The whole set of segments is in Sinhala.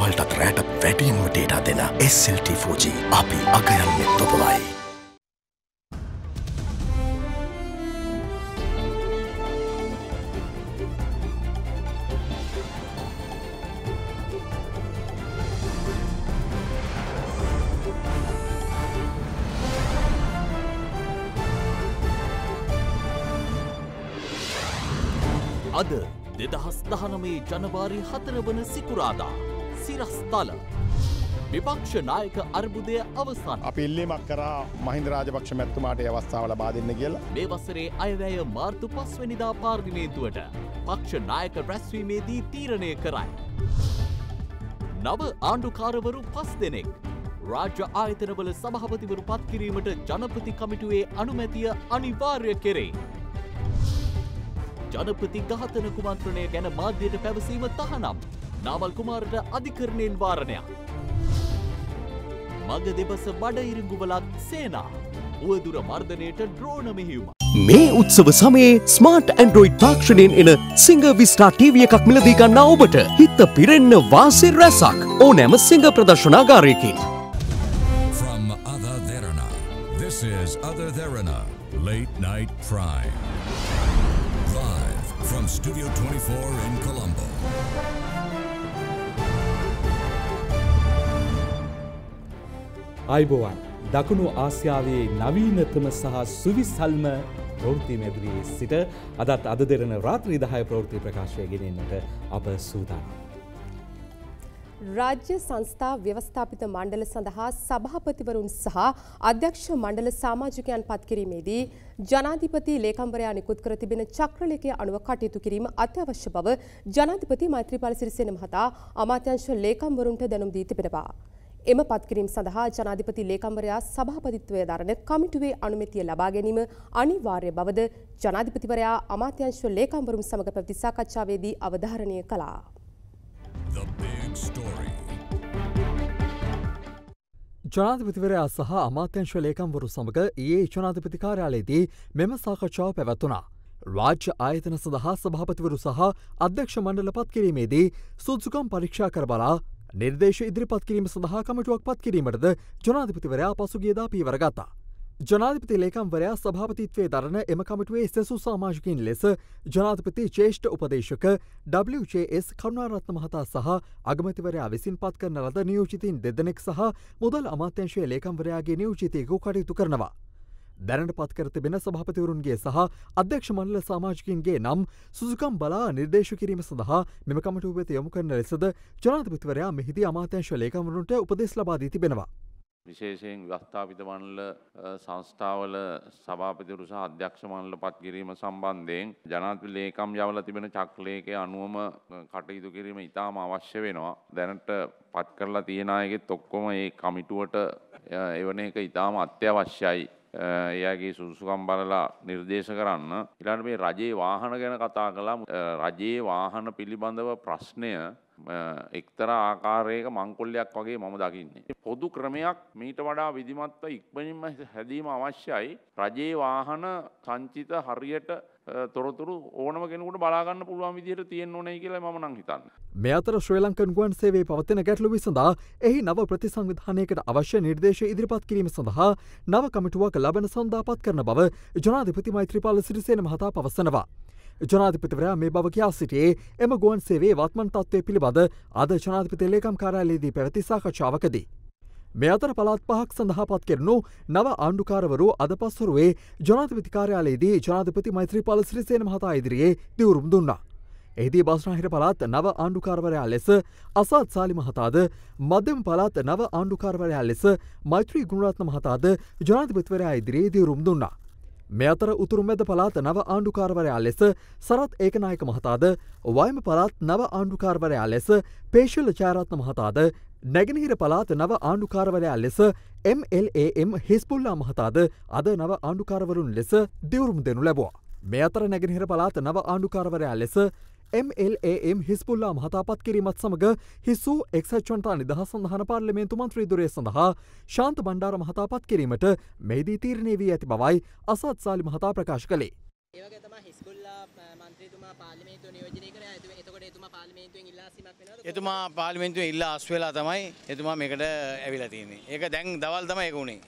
දවල්ටත් රැට වැඩියෙන්ම ඩේටා දෙන SLT 4G අපි අගයන්නේ තොපවයි. අද 2019 ජනවාරි 4 වන සිකුරාදා සිරස්තල විපක්ෂ නායක අර්බුදය අවසන්. අපි ඉල්ලීමක් කරා මහින්ද රාජපක්ෂ මැතිතුමාට ඒ අවස්ථාව ලබා දෙන්න කියලා. මේ වසරේ අයවැය මාර්තු 5 වෙනිදා පාර්ලිමේන්තුවට පක්ෂ නායක රැස්වීමේදී තීරණය කරයි. නව ආණ්ඩුකාරවරු 5 දෙනෙක් රාජ්‍ය ආයතනවල සභාපතිවරු පත් කිරීමට ජනපති කමිටුවේ අනුමැතිය අනිවාර්ය කෙරේ. ජනපති ඝාතන කුමන්ත්‍රණය ගැන මාධ්‍යයට පැවසීම තහනම්. නාවල් කුමාරට අධිකරණයෙන් වාරණයක්. මග දෙබස බඩඉරිඟුවලක් සේනා. උවදුර මර්ධනයට ඩ්‍රෝන මෙහෙයුම. මේ උත්සව සමයේ ස්මාර්ට් ඇන්ඩ්‍රොයිඩ් තාක්ෂණයෙන් එන සිංහ විස්ටා ටීවී එකක් මිලදී ගන්නා ඔබට හිත පිරෙන්න වාසි රැසක් ඕනෑම සිංහ ප්‍රදර්ශනාගාරයකින්. From Other Therana, this is Other Therana, Late Night Prime. Live from Studio 24 in Colombo. අයිබෝවන් දකුණු ආසියාවේ නවීනතම සහ සුවිසල්ම ප්‍රවෘත්ති මැදිරියේ සිට අදත් අද දෙරන රාත්‍රී 10 ප්‍රවෘත්ති ප්‍රකාශය ගෙනෙන්නට අප සූදානම්. රාජ්‍ය සංස්ථා ව්‍යවස්ථාපිත මණ්ඩල සඳහා සභාපතිවරුන් සහ අධ්‍යක්ෂ මණ්ඩල සමාජිකයන් පත් කිරීමේදී ජනාධිපති ලේකම්වරයා නිකුත් කර තිබෙන චක්‍රලේඛය අනුව කටයුතු කිරීම අත්‍යවශ්‍ය බව ජනාධිපති මෛත්‍රීපාල සිරිසේන මහතා අමාත්‍යාංශ ලේකම්වරුන්ට දැනුම් දී තිබෙනවා. එම පත්කිරීම සඳහා ජනාධිපති ලේකම්වරයා සභාපතිත්වය දරන කමිටුවේ අනුමැතිය ලබා ගැනීම අනිවාර්ය බවද ජනාධිපතිවරයා අමාත්‍යාංශ ලේකම්වරුන් සමග පැවති සාකච්ඡාවේදී අවධාරණය කළා. The big story. ජනාධිපතිවරයා සහ අමාත්‍යංශ ලේකම්වරු සමග ඊයේ ජනාධිපති කාර්යාලයේදී මෙම සාකච්ඡාව පැවැත්වුණා. රාජ්‍ය ආයතන සඳහා සභාපතිවරු සහ අධ්‍යක්ෂ මණ්ඩල පත් කිරීමේදී සුදුසුකම් පරීක්ෂා කර බලා නිර්දේශ ඉදිරිපත් කිරීම සඳහා කමිටුවක් පත් කිරීමටද ජනාධිපතිවරයා පසුගියදා පියවර ගත්තා. ජනාධිපති ලේකම්වරයා සභාපතිත්වයේ දරන එම කමිටුවේ සෙසු සාමාජිකයින් ලෙස ජනාධිපති ජ්‍යෙෂ්ඨ උපදේශක WJS කරුණාරත්න මහතා සහ අගමැතිවරයා විසින් පත් කරන ලද නියෝජිතයින් දෙදෙනෙක් සහ මුදල් අමාත්‍යාංශයේ ලේකම්වරයාගේ නියෝජිතයෙකු කටයුතු කරනවා. දැනට පත් කර තිබෙන සභාපතිවරුන්ගේ සහ අධ්‍යක්ෂ මණ්ඩල සමාජිකින්ගේ නම් සුසුකම් බලා නිර්දේශ කිරීම සඳහා මෙම කමිටුව වෙත යොමු කරන ලෙසද ජනාධිපතිවරයා මෙහිදී අමාත්‍යාංශ ලේකම්වරුන්ට උපදෙස් ලබා දී තිබෙනවා. විශේෂයෙන් ව්‍යවස්ථාපිත මණ්ඩල සංස්ථාවල සභාපතිවරු සහ අධ්‍යක්ෂ මණ්ඩල පත් කිරීම සම්බන්ධයෙන් ජනාධිපති ලේකම් යවලා තිබෙන චක්‍රලේඛය අනුවම කටයුතු කිරීම ඉතාම අවශ්‍ය වෙනවා. දැනට පත් කරලා තියෙන අයගෙත් ඔක්කොම මේ කමිටුවට එවන එක ඉතාම අත්‍යවශ්‍යයි. එයාගේ සුදුසුකම් බලලා නිර්දේශ කරන්න. ඊළඟට මේ රජයේ වාහන ගැන කතා කළා. රජයේ වාහන පිළිබඳව ප්‍රශ්නය එක්තරා ආකාරයක මංකොල්ලයක් වගේ මම දකින්නේ. පොදු ක්‍රමයක් මීට වඩා විධිමත්ව ඉක්මනින්ම හැදීම අවශ්‍යයි. රජයේ වාහන සංචිත හරියට තොරතුරු ඕනම කෙනෙකුට බලා ගන්න පුළුවන් විදිහට තියෙන්න ඕනේ කියලා මම නම් හිතන්නේ. මේ අතර ශ්‍රී ලංකන් ගුවන් සේවයේ පවතින ගැටලු විසඳා එහි නව ප්‍රතිසංවිධානයකට අවශ්‍ය නිර්දේශ ඉදිරිපත් කිරීම සඳහා නව කමිටුවක් ලබන සඳහා පත් කරන බව ජනාධිපති මෛත්‍රීපාල සිරිසේන මහතා පවසනවා. ජනාධිපතිවරයා මේ බව කියා සිටියේ එම ගුවන් සේවයේ වත්මන් තත්ත්වය පිළිබඳ අද ජනාධිපති ලේකම් කාර්යාලයේදී පැවති සාකච්ඡාවකදී. මේ අතර පළාත් 5ක් සඳහා පත් කෙරුණු නව ආණ්ඩුකාරවරු අද පස්වරුවේ ජනාධිපති කාර්යාලයේදී ජනාධිපති මෛත්‍රීපාල සිරිසේන මහතා ඉදිරියේ දිවුරුම් දුන්නා. එහිදී බස්නාහිර පළාත් නව ආණ්ඩුකාරවරයා ලෙස අසාද් සාලි මහතාද මධ්‍යම පළාත් නව ආණ්ඩුකාරවරයා ලෙස මෛත්‍රී ගුණරත්න මහතාද ජනාධිපතිවරයා ඉදිරියේ දිවුරුම් දුන්නා. මේ අතර උතුරු මැද පළාත් නව ආණ්ඩුකාරවරයා ලෙස සරත් ඒකනායක මහතාද වයම පළාත් නව ආණ්ඩුකාරවරයා ලෙස පේශල ජයරත්න මහතාද නැගෙනහිර පළාත් නව ආණ්ඩුකාරවරයා ලෙස MLAM හිස්බුල්ලා මහතාද අද නව ආණ්ඩුකාරවරුන් ලෙස දිවුරුම් දෙනු ලැබුවා. මේ අතර නැගෙනහිර පළාත් නව ආණ්ඩුකාරවරයා ලෙස MLAM හිස්බුල්ලා මහතා පත් කිරීමත් සමග හිස්සූ එක්සත් ජනතා නිදහස් සන්ධාන පාර්ලිමේන්තු මන්ත්‍රී ධුරය සඳහා ශාන්ත බණ්ඩාර මහතා පත් කිරීමට මෙහිදී තීරණය වී ඇති බවයි අසත් සාලි මහතා ප්‍රකාශ කළේ. ඒ වගේ තමයි හිස්බුල්ලා මන්ත්‍රීතුමා පාර්ලිමේන්තුව නියෝජනය කරා. එතකොට එතුමා පාර්ලිමේන්තුවේ ඉල්ලා අස් වෙලා තමයි එතුමා මේකට ඇවිල්ලා තියෙන්නේ. ඒක දැන් දවල් තමයි ඒක උනේ.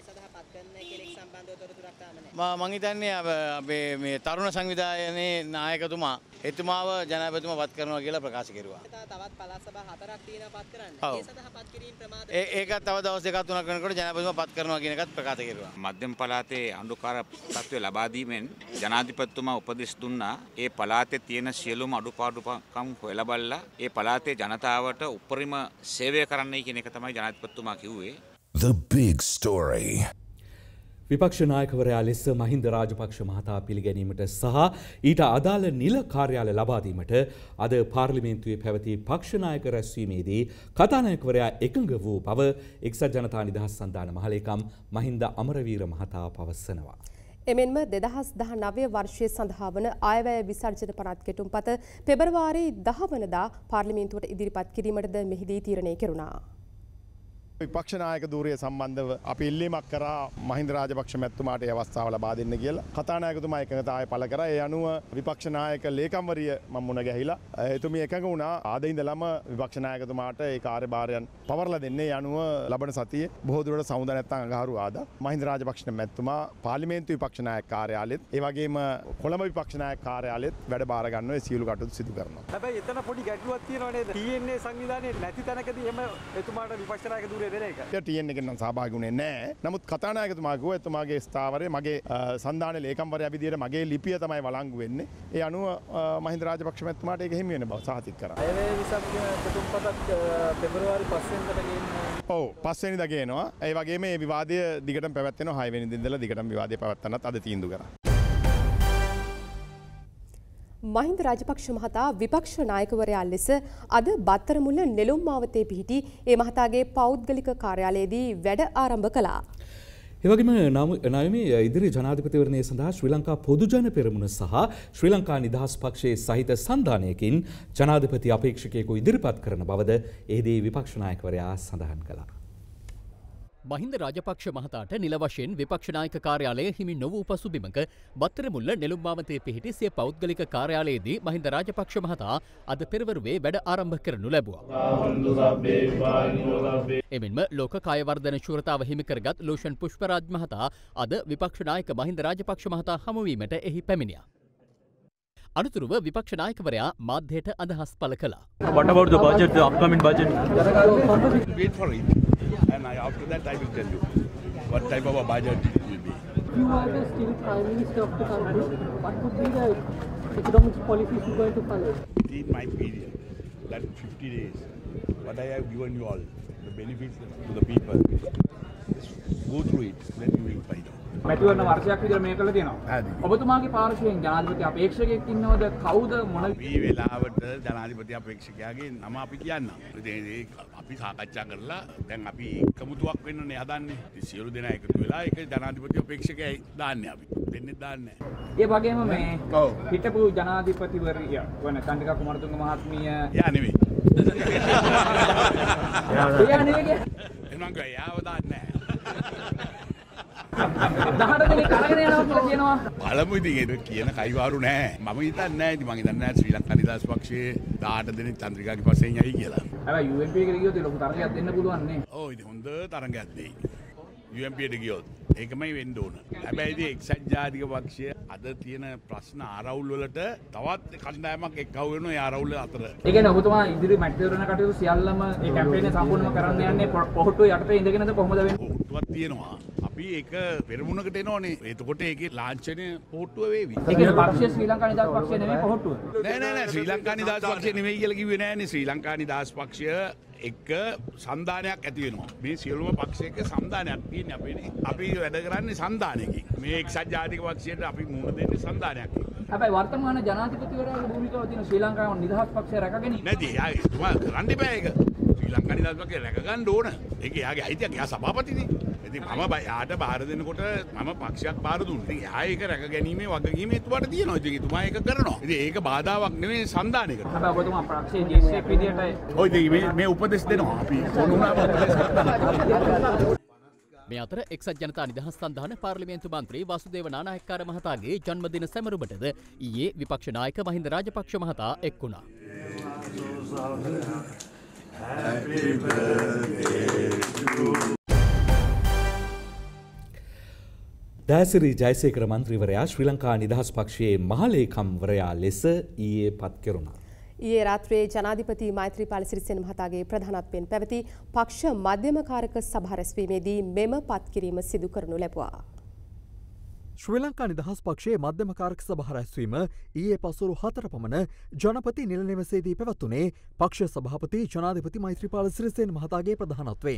මං හිතන්නේ අපේ මේ තරුණ සංවිධානයේ නායකතුමා එතුමාව ජනාධිපතිතුමා පත් කරනවා කියලා ප්‍රකාශ කෙරුවා. තවත් පළාත් සභා 4ක් තියෙනවා පත් කරන්න. ඒ සඳහා පත් කිරීම ප්‍රමාද. ඒකත් තව දවස් දෙකක් තුනක් වෙනකොට ජනාධිපතිතුමා පත් කරනවා කියන එකත් ප්‍රකාශ කෙරුවා. මධ්‍යම පළාතේ අඳුකාර තත්ත්වය ලබා දීමෙන් ජනාධිපතිතුමා උපදෙස් දුන්නා. ඒ පළාතේ තියෙන සියලුම අඩුපාඩුකම් හොයලා බලලා ඒ පළාතේ ජනතාවට උපරිම සේවය කරන්නයි කියන එක තමයි ජනාධිපතිතුමා කිව්වේ. The big story. විපක්ෂ නායකවරයා ලෙස මහින්ද රාජපක්ෂ මහතා පිළිගැනීමට සහ ඊට අදාළ නිල කාර්යාල ලබා දීමට අද පාර්ලිමේන්තුවේ පැවති පක්ෂ නායක රැස්වීමේදී කතානායකවරයා එකඟ වූ බව එක්සත් ජනතා නිදහස් සන්ධාන මහලේකම් මහින්ද අමරවීර මහතා පවසනවා. එමෙන්ම 2019 වර්ෂයේ සඳහා වන ආයවැය විසර්ජන පනත් කෙටුම්පත පෙබරවාරි 10 වනදා පාර්ලිමේන්තුවට ඉදිරිපත් කිරීමටද මෙහිදී තීරණය කෙරුණා. විපක්ෂ නායක ධූරය සම්බන්ධව අපි ඉල්ලීමක් කරා මහින්ද රාජපක්ෂ මැතිතුමාට ඒ අවස්ථාව ලබා දෙන්න කියලා. කතානායකතුමා එකඟතාවය පළ කරා. ඒ අනුව විපක්ෂ නායක ලේකම්වරිය මම මුණ ගැහිලා එතුමිය එකඟ වුණා ආද ඉඳලම විපක්ෂ නායකතුමාට ඒ කාර්යභාරයන් පවර්ලා දෙන්නේ. ඒ අනුව ලබන සතියේ බොහෝ දුරට සමුද නැත්තම් අඟහරු ආදා මහින්ද රාජපක්ෂ මැතිතුමා පාර්ලිමේන්තු විපක්ෂ නායක කාර්යාලයෙත් ඒ වගේම කොළඹ විපක්ෂ නායක කාර්යාලයෙත් වැඩ බාර ගන්නවා. ඒ සියලු කටයුතු සිදු කරනවා. හැබැයි එතන පොඩි ගැටලුවක් තියෙනවා නේද? TNA සංවිධානයේ නැති තැනකදී එහෙම එතුමාට විපක්ෂ නායක ධූරය TN එකෙන් නම් සහභාගී වුණේ නැහැ. නමුත් කතානායකතුමා කිව්වා එතුමාගේ ස්ථාවරය මගේ සන්ධාන ලේකම්වරයා විදියට මගේ ලිපිය තමයි වළංගු වෙන්නේ. ඒ අනුව මහින්ද රාජපක්ෂ මැතිතුමාට ඒක හිමි වෙන බව සහතික කරා. ආයවැය විසර්ජන කෙටුම්පතක් පෙබරවාරි 5 වෙනිදාට ගේනවා. ඔව් 5 වෙනිදා ගේනවා. ඒ වගේම මේ විවාදය දිගටම පැවැත්වෙනවා. 6 වෙනිදා ඉඳලා දිගටම විවාදය පවත්වන්නත් අද තීන්දුව කරා. මහින්ද රාජපක්ෂ මහතා විපක්ෂ නායකවරයා ලෙස අද බත්තරමුල්ල නෙළුම් මාවතේ පිහිටි ඒ මහතාගේ පෞද්ගලික කාර්යාලයේදී වැඩ ආරම්භ කළා. එවැගේම නවමේ ඉදිරි ජනාධිපතිවරණය සඳහා ශ්‍රී ලංකා පොදුජන පෙරමුණ සහ ශ්‍රී ලංකා නිදහස් පක්ෂයේ සහිත සන්ධානයකින් ජනාධිපති අපේක්ෂකයෙකු ඉදිරිපත් කරන බවද එහිදී විපක්ෂ නායකවරයා සඳහන් කළා. මහින්ද රාජපක්ෂ මහතාට නිල වශයෙන් විපක්ෂ නායක කාර්යාලය හිමි නොවූ පසුබිමක බත්තරමුල්ල නෙළුම් මාවතේ පිහිටි සිය පෞද්ගලික කාර්යාලයේදී මහින්ද රාජපක්ෂ මහතා අද පෙරවරුවේ වැඩ ආරම්භ කරනු ලැබුවා. එමෙන්ම ලෝක කාය වර්ධන ශූරතාව හිමි කරගත් ලෝෂන් පුෂ්පරාජ් මහතා අද විපක්ෂ නායක මහින්ද රාජපක්ෂ මහතා හමුවීමට එහි පැමිණියා. අනතුරුව විපක්ෂ නායකවරයා මාධ්‍යයට අදහස් පළ කළා. What about the budget, the upcoming budget? Wait for it. And after that I will tell you what type of a budget it will be. You are the still Prime Minister of the country. What would be the economic policies you are going to follow? In my period, that 50 days, what I have given you all, the benefits to the people, just go through it, then you will find out. මැතිවරණ වර්ෂයක් විතර මේක කළා තියෙනවා. ඔබතුමාගේ පාර්ශවයෙන් ජනාධිපති අපේක්ෂකයෙක් ඉන්නවද? කවුද මොන මේ වෙලාවට ජනාධිපති අපේක්ෂකයාගේ නම අපි කියන්නම්. අපි සාකච්ඡා කරලා දැන් අපි එකමුතුවක් වෙන්නනේ හදන්නේ. සියලු දෙනා එකතු වෙලා ඒක ජනාධිපති අපේක්ෂකයයි දාන්නේ අපි. දෙන්නේ දාන්නේ. ඒ වගේම මේ හිටපු ජනාධිපතිවරිය වන චන්ද්‍රිකා කුමාරතුංග මහත්මිය යා නෙවෙයි. එයා නෙවෙයි. එනං ගායව දාන්නේ නැහැ. පළමු ඉතින් කියන කයිවාරු නෑ. මම හිතන්නේ නෑ. ඉතින් මම හිතන්නේ නෑ ශ්‍රී ලංකා නිදහස් පක්ෂයේ 18 දෙනෙක් චන්ද්‍රිකාගේ පස්සෙන් යයි කියලා. හැබැයි UMP එකට ගියොත් ලොකු තරගයක් දෙන්න පුළුවන් නේ. ඔව් ඉතින් හොඳ තරගයක් දෙයි. UMP එකට ගියොත් ඒකමයි වෙන්න ඕන. හැබැයි ඉතින් එක්සත් ජාතික පක්ෂය අද තියෙන ප්‍රශ්න ආරවුල් වලට තවත් කණ්ඩායමක් එක්කව වෙනවා ඒ ආරවුල් අතර. ඒ කියන්නේ ඔබතුමා ඉදිරි මැතිවරණ කටයුතු සියල්ලම මේ කැම්පේන් එක සම්පූර්ණව කරන්න යන්නේ පොහොට්ටුව යටතේ ඉඳගෙනද කොහොමද වෙන්නේ? පොහොට්ටුවක් තියෙනවා. අපි ඒක පෙරමුණකට එනෝනේ. එතකොට ඒකේ ලාංඡනය පොහොට්ටුව වේවි. ඒ කියන්නේ පක්ෂය ශ්‍රී ලංකා නිදහස් පක්ෂය නෙමෙයි පොහොට්ටුව. නෑ ශ්‍රී ලංකා නිදහස් පක්ෂය නෙමෙයි කියලා කිව්වේ නෑනේ. ශ්‍රී ලංකා නිදහස් පක්ෂය එක සන්ධානයක් ඇති වෙනවා. මේ සියලුම පක්ෂයක සන්ධානයක් තියෙන්නේ අපේනේ. අපි වැඩ කරන්නේ සන්ධානයකින්. මේ එක්සත් ජාතික පක්ෂයට අපි මුහුණ දෙන්නේ සන්ධානයක්. හැබැයි වර්තමාන ජනාධිපතිවරයාගේ භූමිකාව තියෙන ශ්‍රී ලංකාව නිදහස් පක්ෂය රැකගෙන නැති. එයා කරන්න එපා ඒක. ශ්‍රී ලංකා නිදහස් පක්ෂය රැක ගන්න ඕන. ඒක එයාගේ අයිතියක්. එයා සභාපතිනේ. ඉතින් මම යාට බාර දෙනකොට මම පක්ෂයක් බාර දුන්නා. ඉතින් එයා ඒක රැක ගැනීමේ වගකීම එතුමාට තියෙනවා. ඉතින් එතුමා ඒක කරනවා. ඉතින් ඒක බාධාවක් නෙවෙයි සන්ධානයකට. හැබැයි ඔබතුමා පක්ෂයේ ජේෂ්ඨයෙක් විදියට ඔය ඉතින් මේ උපදෙස් දෙනවා අපි. කොහොමද උපදෙස් කරන්නේ? මේ අතර එක්සත් ජනතා නිදහස් සන්ධාන පාර්ලිමේන්තු මන්ත්‍රී වාසුදේව නානායක්කාර මහතාගේ ජන්මදින සැමරුමටද ඊයේ විපක්ෂ නායක මහින්ද රාජපක්ෂ මහතා එක් වුණා. දෑසිරි ජයසේකර මන්ත්‍රීවරයා ශ්‍රී ලංකා නිදහස් පක්ෂයේ මහලේකම්වරයා ලෙස ඊයේ පත් කෙරුණා. ඊයේ රාත්‍රියේ ජනාධිපති මෛත්‍රීපාල සිරිසේන මහතාගේ ප්‍රධානත්වයෙන් පැවති පක්ෂ මධ්‍යමකාරක සභා රැස්වීමේදී මෙම පත්කිරීම සිදු කරනු ලැබුවා. ශ්‍රී ලංකා නිදහස් පක්ෂයේ මධ්‍යමකාරක සභා රැස්වීම ඊයේ පසුරු 4 පමණ ජනපති නිල නිවසේදී පැවැත්වුණේ පක්ෂ සභාපති ජනාධිපති මෛත්‍රීපාල සිරිසේන මහතාගේ ප්‍රධානත්වයෙන්.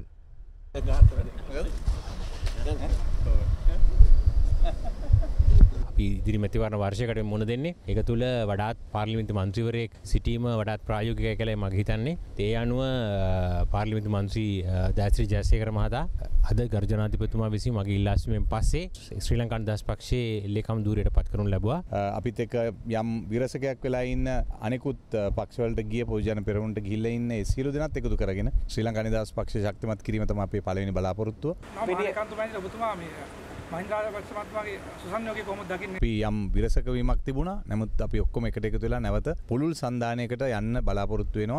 ඉදිරි මැතිවරණ වර්ෂයකට මුණ දෙන්නේ. ඒක තුළ වඩාත් පාර්ලිමේන්තු මන්ත්‍රීවරයෙක් සිටීම වඩාත් ප්‍රායෝගිකයි කියලා මම හිතන්නේ. ඒ අනුව පාර්ලිමේන්තු මන්ත්‍රී දෑසිරි ජයසේකර මහතා අද ගරු ජනාධිපතිතුමා විසින් මගේ ඉල්ලාස්මෙන් පස්සේ ශ්‍රී ලංකා නිදහස් පක්ෂයේ ලේකම් ධූරයට පත් කරනු ලැබුවා. අපිත් එක්ක යම් විරසකයක් වෙලා ඉන්න අනෙකුත් පක්ෂවලට ගිය පොදුජන පෙරමුණට ගිහිල්ලා ඉන්න ඒ සියලු දෙනාත් එකතු කරගෙන ශ්‍රී ලංකා නිදහස් පක්ෂය ශක්තිමත් කිරීම තමයි අපේ පළවෙනි බලාපොරොත්තුව. අපි යම් විරසක වීමක් තිබුණා. නමුත් අපි ඔක්කොම එකට එකතු වෙලා නැවත පුළුල් සන්ධානයකට යන්න බලාපොරොත්තු වෙනවා.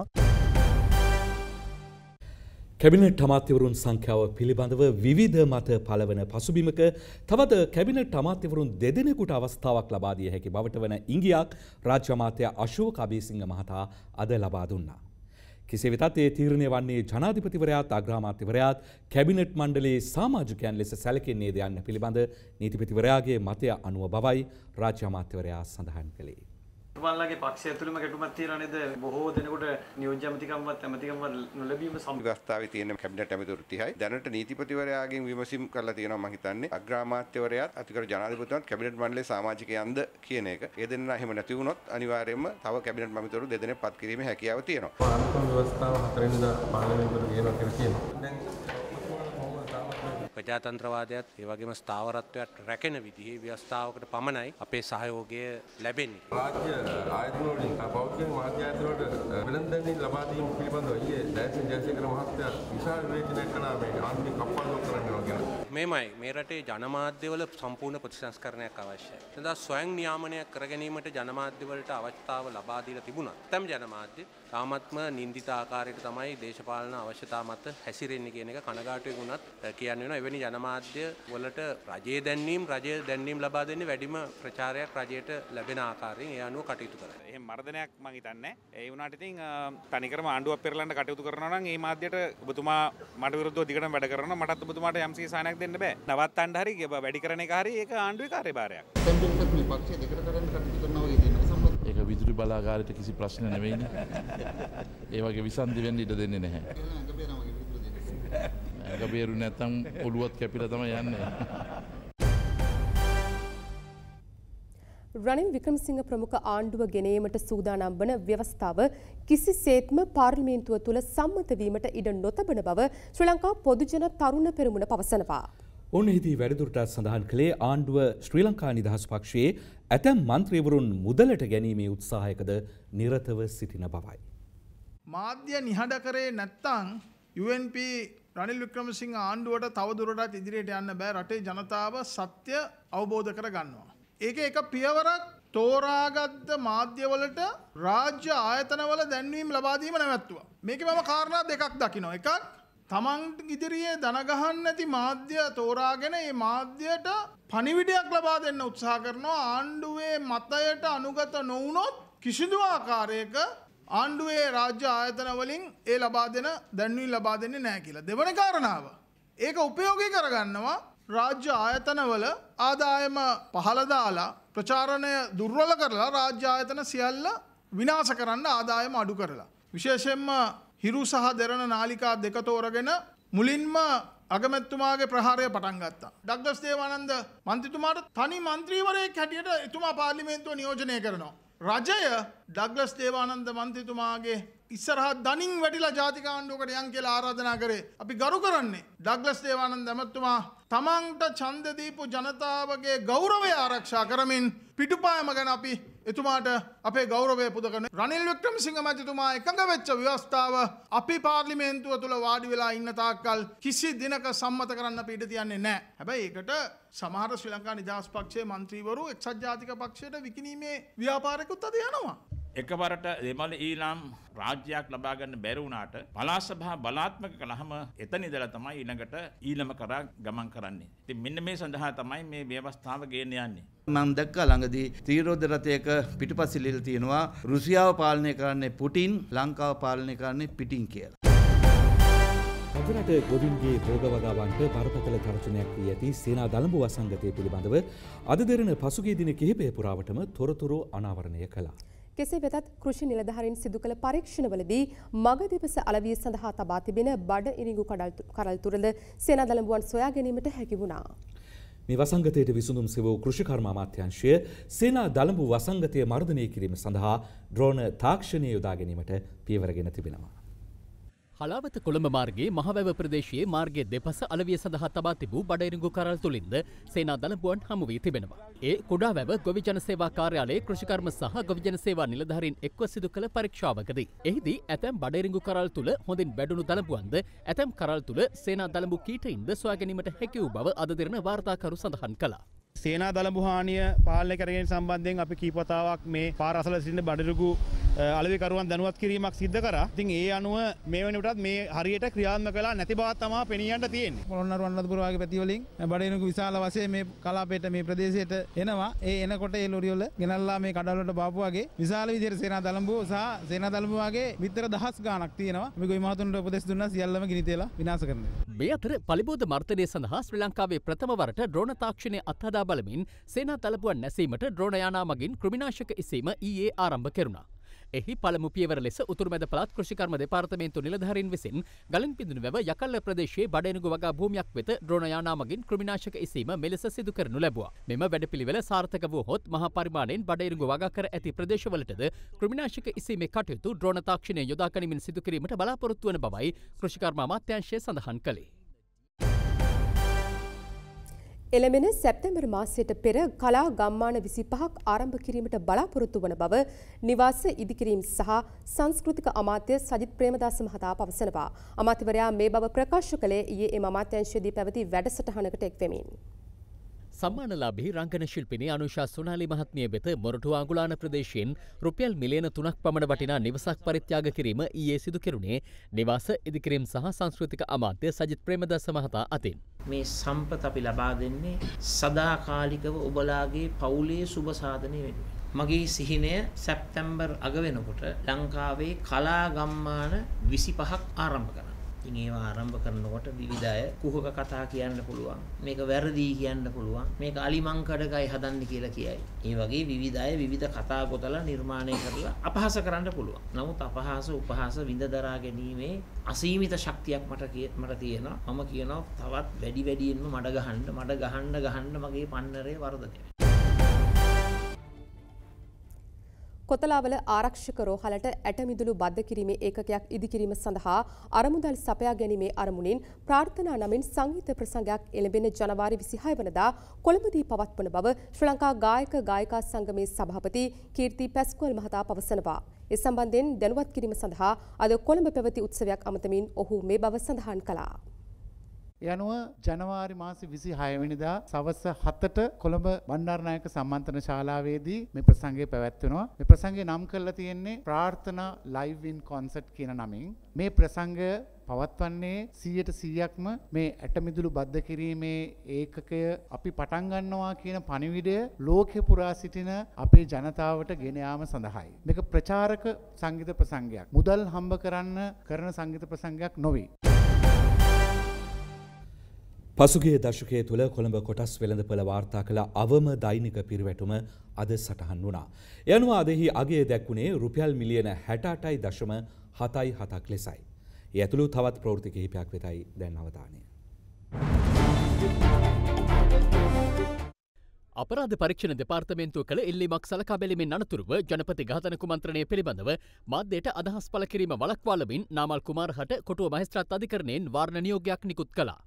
කැබිනට් අමාත්‍යවරුන් සංඛ්‍යාව පිළිබඳව විවිධ මත පළවන පසුබිමක තවද කැබිනට් අමාත්‍යවරුන් දෙදෙනෙකුට අවස්ථාවක් ලබා දිය හැකි බවට වන ඉඟියක් රාජ්‍ය අමාත්‍ය අශෝක අබේසිංහ මහතා අද ලබා දුන්නා. කෙසේ වෙතත් ඒ තීරණය වන්නේ ජනාධිපතිවරයාත් අග්‍රාමාත්‍යවරයාත් කැබිනට් මණ්ඩලයේ සමාජිකයන් ලෙස සැලකෙන්නේද යන්න පිළිබඳ නීතිපතිවරයාගේ මතය අනුව බවයි රාජ්‍ය අමාත්‍යවරයා සඳහන් කළේ. තුමාලගේ පක්ෂය ඇතුළේම ගැටුමක් තියෙනවා නේද? බොහෝ දෙනෙකුට නියෝජ්‍ය ඇමතිකම්වත් ඇමතිකම්වත් නොලැබීම සම්බන්ධතාවයේ තියෙන කැබිනට් ඇමතිවරු 30යි. දැනට නීතිපතිවරයාගෙන් විමසීම් කරලා තියෙනවා මම හිතන්නේ. අග්‍රාමාත්‍යවරයාත් අතිගරු ජනාධිපතිතුමාත් කැබිනට් මණ්ඩලයේ සමාජිකයන්ද කියන එක. ඒ දෙන්නා එහෙම නැති වුණොත් අනිවාර්යයෙන්ම තව කැබිනට් ඇමතිවරු දෙදෙනෙක් පත් කිරීමේ හැකියාව තියෙනවා. අනුකම්ප ව්‍යවස්ථාව 4 වෙනිදා පාර්ලිමේන්තුවට ගේනවා කියලා කියනවා. ප්‍රජාතන්ත්‍රවාදයත් ඒ වගේම ස්ථාවරත්වයට රැකෙන විදිහේ ව්‍යවස්ථාවකට පමණයි අපේ සහයෝගය ලැබෙන්නේ. රාජ්‍ය ආයතන වලින් පෞද්ගලික මාධ්‍ය ආයතන වලට වෙළඳ ලබා දීම පිළිබඳව ඊයේ දෑසිරි ජයසේකර මහත්තයා විශාල විවේචනයක් කළා මේ ආණ්ඩුවේ කප්පාදුවක් කරනවා කියලා. මේමයි මේ රටේ ජනමාධ්‍යවල සම්පූර්ණ ප්‍රතිසංස්කරණයක් අවශ්‍යයි. එතන ස්වයං නියාමනයක් කර ගැනීමට ජනමාධ්‍ය වලට අවස්ථාව ලබා දීලා තිබුණා. තම ජනමාධ්‍ය තාමත්ම නින්දිත ආකාරයට තමයි දේශපාලන අවශ්‍යතා මත හැසිරෙන්නේ කියන එක කනගාටුවෙන් වුණත් කියන්න වෙනවා. එවැනි ජනමාධ්‍ය වලට රජයේ දැන්වීම් ලබා දෙන්නේ වැඩිම ප්‍රචාරයක් රජයට ලැබෙන ආකාරයෙන් ඒ අනුව කටයුතු කරනවා. එහෙම මර්ධනයක් මම හිතන්නේ. ඒ වුණාට ඉතින් තනිකරම ආණ්ඩුවක් පෙරලන්න කටයුතු කරනවා නම් මේ මාධ්‍යයට ඔබතුමා මට විරුද්ධව දිගටම වැඩ කරනවා. මටත් ඔබතුමාට යම්සි සාහනයක් දෙන්න බෑ. නවත්තන්න හරි වැඩි කරන එක හරි ඒක ආණ්ඩුවේ කාර්යභාරයක්. පක්ෂය දෙකට කරන්න කටයුතු කරනවා වගේ තියෙනවා. ඒක විදුලි බලාගාරයට කිසි ප්‍රශ්න නෙවෙයිනේ. ඒ වගේ විසන්ධි වෙන්න ඉඩ දෙන්නේ නැහැ. ගබේරු නැත්තම් ඔළුවත් කැපිලා තමයි යන්නේ. රනිල් වික්‍රමසිංහ ප්‍රමුඛ ආණ්ඩුව ගෙනීමට සූදානම් වන ව්‍යවස්ථාව කිසිසේත්ම පාර්ලිමේන්තුව තුළ සම්මත වීමට ඉඩ නොතබන බව ශ්‍රී ලංකා පොදුජන තරුණ පෙරමුණ පවසනවා. ඔවුන්ෙහිදී වැඩිදුරටත් සඳහන් කළේ ආණ්ඩුව ශ්‍රී ලංකා නිදහස් පක්ෂයේ ඇතැම් මන්ත්‍රීවරුන් මුදලට ගැනීමේ උත්සාහයකද නිරතව සිටින බවයි. මාධ්‍ය නිහඬ කරේ නැත්තම් UNP රනිල් වික්‍රමසිංහ ආණ්ඩුවට තව දුරටත් ඉදිරියට යන්න බෑ. රටේ ජනතාව සත්‍ය අවබෝධ කර ගන්නවා. ඒක එක පියවරක් තෝරාගත්ත මාධ්‍යවලට රාජ්‍ය ආයතනවල දැන්වීම් ලබා දීම නැවැත්තුවා. මේකේ මම කාරණා දෙකක් දකිනවා. එකක් තමන් ඉදිරියේ දන ගහන්න නැති මාධ්‍ය තෝරාගෙන ඒ මාධ්‍යයට පණිවිඩයක් ලබා දෙන්න උත්සාහ කරනවා. ආණ්ඩුවේ මතයට අනුගත නොවුනොත් කිසිදු ආකාරයක ආණ්ඩුවේ රාජ්‍ය ආයතන වලින් ඒ ලබා දෙන දැන්වීම් ලබා දෙන්නේ නැහැ කියලා. දෙවන කාරණාව ඒක උපයෝගී කරගන්නවා රාජ්‍ය ආයතනවල ආදායම පහළ දාලා ප්‍රචාරණය දුර්වල කරලා රාජ්‍ය ආයතන සියල්ල විනාශ කරන්න ආදායම අඩු කරලා. විශේෂයෙන්ම හිරු සහ දෙරණ නාලිකා දෙක තෝරගෙන මුලින්ම අගමැතිතුමාගේ ප්‍රහාරය පටන් ගත්තා. ඩග්ලස් දේවානන්ද මන්ත්‍රීතුමාට තනි මන්ත්‍රීවරයෙක් හැටියට එතුමා පාර්ලිමේන්තුව නියෝජනය කරනවා. රජය ඩග්ලස් දේවානන්ද මන්ත්‍රීතුමාගේ ඉස්සරහා දනින් වැටිලා ජාතික ආණ්ඩුවකට යන් කියලා ආරාධනා කරේ. අපි ගරු කරන්නේ ඩග්ලස් දේවානන්ද ඇමතුමා තමන්ට ඡන්ද දීපු ජනතාවගේ ගෞරවය ආරක්ෂා කරමින් පිටුපායම ගැන අපි එතුමාට අපේ ගෞරවය පුද කරන රනිල් වික්‍රමසිංහ මැතිතුමා එකඟ වෙච්ච ව්‍යවස්ථාව අපි පාර්ලිමේන්තුව තුළ වාඩි වෙලා ඉන්න තාක්කල් කිසි දිනක සම්මත කරන්න අපි ඉඩ තියන්නේ නැහැ. හැබැයි ඒකට සමහර ශ්‍රී ලංකා නිදහස් පක්ෂයේ മന്ത്രിවරු එක්සත් ජාතික පක්ෂයට විකිණීමේ ව්‍යාපාරිකුත් අද යනවා. එකවරට දෙමළ ඊළාම් රාජ්‍යයක් ලබා ගන්න බැරි වුණාට පළාත් සභා බලාත්මක කළාම එතන ඉඳලා තමයි ඊළඟට ඊළම කරා ගමන් කරන්නේ. ඉතින් මෙන්න මේ සඳහා තමයි මේ ව්‍යවස්ථාව ගේන්න යන්නේ. මම දැක්කා ළඟදී ත්‍රිරෝද රථයක පිටුපසිලිල් තියෙනවා රුසියාව පාලනය කරන්නේ පුටින් ලංකාව පාලනය කරන්නේ පිටින් කියලා. රට ගොවින්ගේ භෝගවගාවන්ට බරපතල තර්ජනයක් වී ඇති සේනා දළඹු වසංගතය පිළිබඳව අද දෙරණ පසුගිය දින කිහිපය පුරාවටම තොරතුරු අනාවරණය කළා. කෙසේ වෙතත් කෘෂි නිලධාරීන් සිදු කළ පරීක්ෂණවලදී මග දෙපස අලවිය සඳහා තබා තිබෙන බඩ ඉරිඟු කරල් තුරද සේනා දළඹුවන් සොයා ගැනීමට හැකි වුණා. මේ වසංගතයට විසඳුම් සෙවූ කෘෂිකර්ම අමාත්‍යාංශය සේනා දළඹු වසංගතය මර්ධනය කිරීම සඳහා ඩ්‍රෝන තාක්ෂණය යොදා ගැනීමට පියවරගෙන තිබෙනවා. හලාවත කොළඹ මාර්ගයේ මහවැව ප්‍රදේශයේ මාර්ගයේ දෙපස අලවිය සඳහා තබා තිබූ බඩඉරිඟු කරල් තුලින්ද සේනා දළඹුවන් හමු වී තිබෙනවා. ඒ කුඩා වැව ගොවි ජන සේවා කාර්යාලයේ කෘෂිකර්ම සහ ගොවි ජන සේවා නිලධාරීන් එක්ව සිදු කළ පරීක්ෂාවකදී එහිදී ඇතැම් බඩඉරිඟු කරල් තුල හොඳින් බැඩුණු දළඹුවන්ද ඇතැම් කරල් තුල සේනා දළඹු කීටයින්ද සොයා ගැනීමට හැකි වූ බව අද දින වාර්තාකරු සඳහන් කළා. සේනා දළඹු හානිය පාලනය කර ගැනීම සම්බන්ධයෙන් අපි කීපවතාවක් මේ පාර අසල සිටින බඩිරුගු අලෙවිකරුවන් දැනුවත් කිරීමක් සිදු කරා. ඉතින් ඒ අනුව මේ වෙනකොටත් මේ හරියට ක්‍රියාත්මක වෙලා නැති බවක් තමයි පෙනී යන්න තියෙන්නේ. පොළොන්නරු අනුරාධපුර වගේ පැති වලින් බඩිරුගු විශාල වශයෙන් මේ කලාපයට මේ ප්‍රදේශයට එනවා. ඒ එනකොට ඒ ලොරි වල ගෙනල්ලා මේ කඩවල වලට බාපු වගේ විශාල විදිහට සේනා දළඹුව සහ සේනා දළඹුව වගේ විතර දහස් ගාණක් තියෙනවා. අපි ගොවි මහතුන්ට උපදෙස් දුන්නා සියල්ලම ගිනි තියලා විනාශ කරන්න. මේ අතර පලිබෝධ මර්ධනය සඳහා ශ්‍රී ලංකාවේ ප්‍රථම වරට ඩ්‍රෝන තාක්ෂණය අත්හදා බලමින් සේනා දළබුවන් නැසීමට ඩ්‍රෝන යානා මගින් කෘමිනාශක ඉසීම ඊයේ ආරම්භ කෙරුණා. එහි පළමු පියවර ලෙස උතුරුමැද පළාත් කෘෂිකර්ම දෙපාර්තමේන්තු නිලධාරීන් විසින් ගලින් පිඳුණු වැව යකල්ල ප්‍රදේශයේ බඩේනුගු වගා භූමියක් වෙත ඩ්‍රෝන යානා මගින් කෘමිනාශක ඉසීම මෙලෙස සිදු කරනු ලැබුවා. මෙම වැඩපිළිවෙල සාර්ථක වුවහොත් මහා පරිමාණයෙන් බඩේනුගු වගා කර ඇති ප්‍රදේශවලටද කෘමිනාශක ඉසීමේ කටයුතු ඩ්‍රෝන තාක්ෂණය යොදා ගැනීමෙන් සිදු කිරීමට බලාපොරොත්තු වන බවයි කෘෂිකර්ම අමාත්‍යාංශය සඳහන් කළේ. එළමෙන සැප්තැම්බර් මාසයට පෙර කලා ගම්මාන 25ක් ආරම්භ කිරීමට බලාපොරොත්තු වන බව නිවාස ඉදිකිරීම සහ සංස්කෘතික අමාත්‍ය සජිත් ප්‍රේමදාස මහතා පවසනවා. අමාත්‍යවරයා මේ බව ප්‍රකාශ කළේ ඊයේ එම අමාත්‍යාංශයේදී පැවති වැඩසටහනකට එක්වෙමින්. සම්මානලාභී රංගන ශිල්පිනී අනුෂා සොනාලි මහත්මිය වෙත මොරටුව අඟුලාන ප්‍රදේශයෙන් රුපියල් මිලියන 3ක් පමණ වටිනා නිවසක් පරිත්‍යාග කිරීම ඊයේ සිදු කෙරුණේ නිවාස ඉදිකිරීම සහ සංස්කෘතික අමාත්‍ය සජිත් ප්‍රේමදාස මහතා අතින්. මේ සම්පත අපි ලබා දෙන්නේ සදාකාලිකව ඔබලාගේ පවුලේ සුබ සාධනය වෙනුවෙන්. මගේ සිහිනය සැප්තැම්බර් අග වෙනකොට ලංකාවේ කලා ගම්මාන 25ක් ආරම්භ කරනවා. ඉතින් ඒවා ආරම්භ කරනකොට විවිධ අය කුහක කතා කියන්න පුළුවන්. මේක වැරදි කියන්න පුළුවන්. මේක අලිමංකඩකයි හදන්න කියලා කියයි. ඒ වගේ විවිධ අය විවිධ කතා ගොතලා නිර්මාණය කරලා අපහාස කරන්න පුළුවන්. නමුත් අපහාස උපහාස විඳ දරා ගැනීමේ අසීමිත ශක්තියක් මට තියෙනවා. මම කියනවා තවත් වැඩියෙන්ම මඩ ගහන්න මගේ පන්නරේ වර්ධනය. කොතලාවල ආරක්ෂක රෝහලට ඇටමිදුළු බද්ධ කිරීමේ ඒකකයක් ඉදිකිරීම සඳහා අරමුදල් සපයා ගැනීමේ අරමුණින් ප්‍රාර්ථනා නමින් සංගීත ප්‍රසංගයක් එළඹෙන ජනවාරි 26 වනදා කොළඹදී පවත්වන බව ශ්‍රී ලංකා ගායක ගායිකා සංගමේ සභාපති කීර්ති පැස්කුවල් මහතා පවසනවා. ඒ සම්බන්ධයෙන් දැනුවත් කිරීම සඳහා අද කොළඹ පැවති උත්සවයක් අමතමින් ඔහු මේ බව සඳහන් කළා. යනුව ජනවාරි මාස 26 වෙනිදා සවස් 7ට කොළඹ බණ්ඩාරනායක සම්මන්ත්‍රණ ශාලාවේදී මේ ප්‍රසංගය පැවැත්වෙනවා. මේ ප්‍රසංගය නම් කරලා තියෙන්නේ ප්‍රාර්ථනා ලයිව් ඉන් කොන්සර්ට් කියන නමින්. මේ ප්‍රසංගය පවත්වන්නේ 100%ක්ම මේ ඇටමිදුළු බද්ධ කිරීමේ ඒකකය අපි පටන් ගන්නවා කියන පණිවිඩය ලෝකෙ පුරා සිටින අපේ ජනතාවට ගෙන යාම සඳහායි. මේක ප්‍රචාරක සංගීත ප්‍රසංගයක්. මුදල් හම්බ කරන සංගීත ප්‍රසංගයක් නොවේ. පසුගිය දශකයේ තුළ කොළඹ කොටස් වෙළඳපළ වාර්තා කළ අවම දෛනික පිරිවැටුම අද සටහන් වුණා. ඒ අනුව අදෙහි අගය දැක්වුණේ රුපියල් මිලියන 68.77ක් ලෙසයි. ඒ ඇතුළු තවත් ප්‍රවෘත්ති කිහිපයක් වෙතයි දැන් අවධානය. අපරාධ පරීක්ෂණ දෙපාර්තමේන්තුව කළ එල්ලීමක් සලකා බැලීමෙන් අනතුරුව ජනපති ඝාතන කුමන්ත්‍රණය පිළිබඳව මාධ්‍යයට අදහස් පළ කිරීම වළක්වා ලමින් නාමල් කුමාරහට කොටුව මහේස්ත්‍රාත් අධිකරණයෙන් වාරණ නියෝගයක් නිකුත් කළා.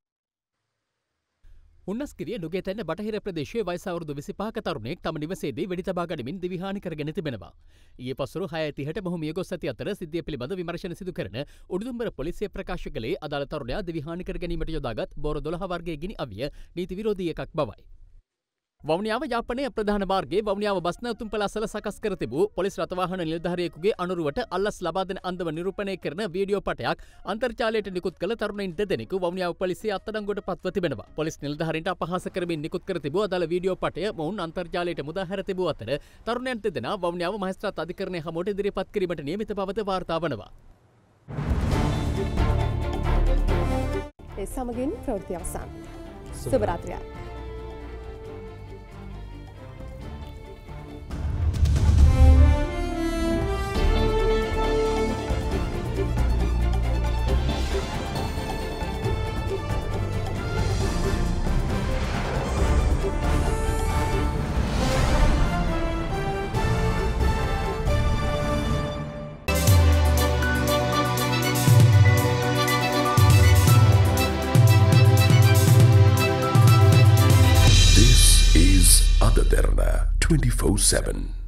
උන්නස්කිරිය නුගේතැන්න බටහිර ප්‍රදේශයේ වයස අවුරුදු 25ක තරුණයෙක් තම නිවසේදී වෙඩි තබා ගනිමින් දිවිහානි කරගෙන තිබෙනවා. ඊයේ පසුරු 6:30ට මොහු මිය ගොස් ඇති අතර සිද්ධිය පිළිබඳ විමර්ශන සිදු කරන උඩුදුම්බර පොලිසිය ප්‍රකාශ කළේ අදාළ තරුණයා දිවිහානි කර ගැනීමට යොදාගත් බෝර 12 වර්ගයේ ගිනි අවිය නීති විරෝධී එකක් බවයි. වවුනියාව යාපනයේ ප්‍රධාන මාර්ගයේ වවුනියාව බස් නැවතුම් පළාසල සකස් කර තිබූ පොලිස් රථවාහන නිලධාරියෙකුගේ අනුරුවට අල්ලස් ලබා දෙන අන්දම නිරූපණය කරන වීඩියෝ පටයක් අන්තර්ජාලයට නිකුත් කළ තරුණයින් දෙදෙනෙකු වවුනියාව පොලිසිය අත්අඩංගුවට පත්ව තිබෙනවා. පොලිස් නිලධාරීන්ට අපහාස කරමින් නිකුත් කර තිබූ අදාළ වීඩියෝ පටය මොවුන් අන්තර්ජාලයට මුදා හැර තිබූ අතර තරුණයන් දෙදෙනා වවුනියාව මහේස්ත්‍රාත් අධිකරණය හමුවට ඉදිරිපත් කිරීමට නියමිත බවද වාර්තා වනවා. ඒ සමගින් ප්‍රවෘත්ති අවසන්. සුබ රාත්‍රියක්. Ada Derana 24/7